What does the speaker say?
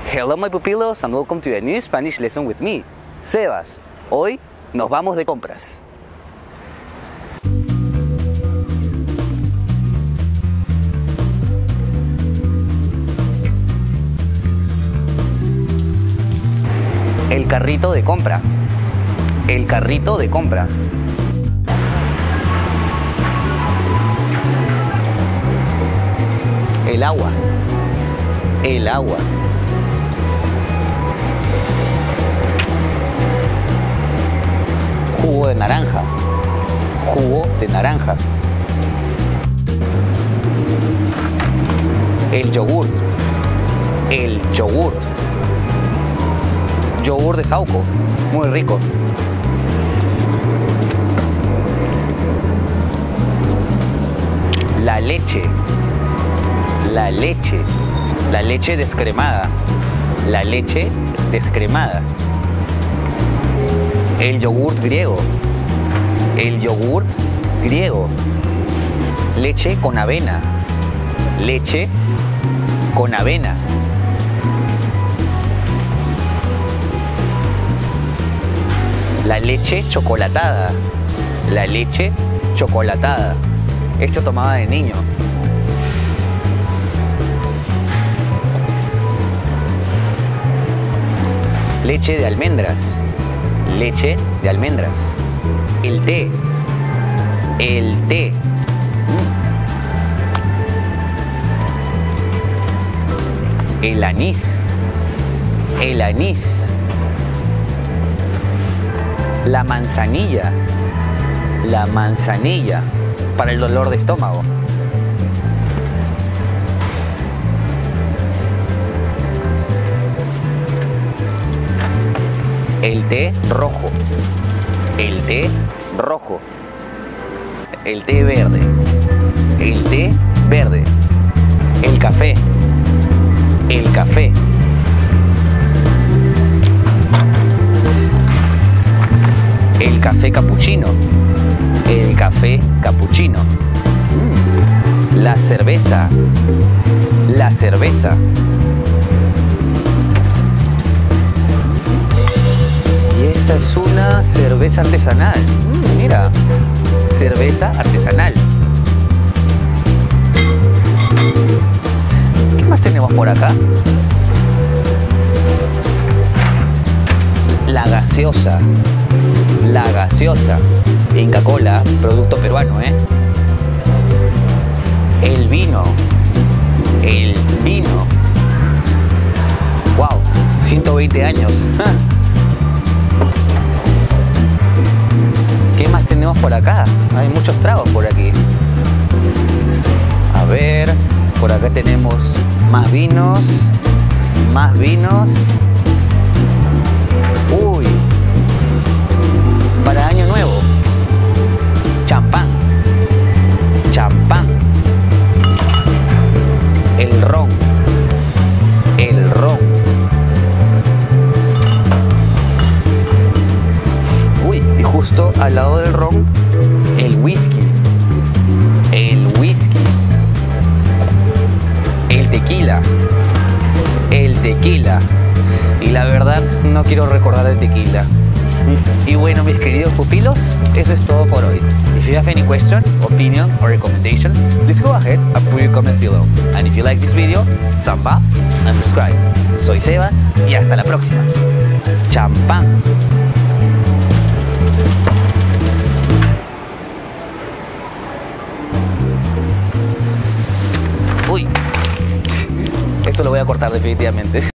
Hello my pupilos and welcome to a new Spanish lesson with me, Sebas. Hoy nos vamos de compras. El carrito de compra. El carrito de compra. El agua. El agua. Jugo de naranja. Jugo de naranja. El yogur. El yogur. Yogur de Sauco. Muy rico. La leche. La leche. La leche descremada. La leche descremada. El yogurt griego. El yogurt griego. Leche con avena. Leche con avena. La leche chocolatada. La leche chocolatada. Esto tomaba de niño. Leche de almendras. Leche de almendras. El té. El té. El anís. El anís. La manzanilla. La manzanilla. Para el dolor de estómago. El té rojo. El té rojo. El té verde. El té verde. El café. El café. El café capuchino. El café capuchino. La cerveza. La cerveza. Esta es una cerveza artesanal. Mira, cerveza artesanal. ¿Qué más tenemos por acá? La gaseosa. La gaseosa. Inca Kola, producto peruano, ¿eh? El vino. El vino. Wow, 120 años. ¿Qué más tenemos por acá? Hay muchos tragos por aquí. A ver, por acá tenemos más vinos. Más vinos. Uy. Para año nuevo. Champán. Champán. El ron. El ron. Y justo al lado del ron, el whisky. El whisky. El tequila. El tequila. Y la verdad, no quiero recordar el tequila. Y bueno, mis queridos pupilos, eso es todo por hoy. If you have any question, opinion or recommendation, please go ahead and put your comments below. And if you like this video, thumb up and subscribe. Soy Sebas y hasta la próxima. Champán. Uy, esto lo voy a cortar definitivamente.